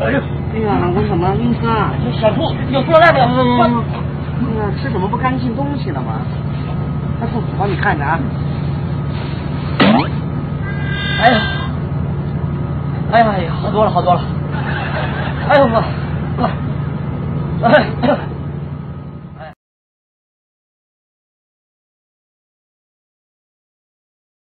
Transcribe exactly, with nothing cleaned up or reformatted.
哎呦， 哎呀，老公怎么了？晕车啊？ 小兔有作案的。 嗯。哎呀，吃什么不干净东西了吗？来，我帮你看着啊。 哎呀，哎呀哎呀，好多了好多了。哎呦我，哎，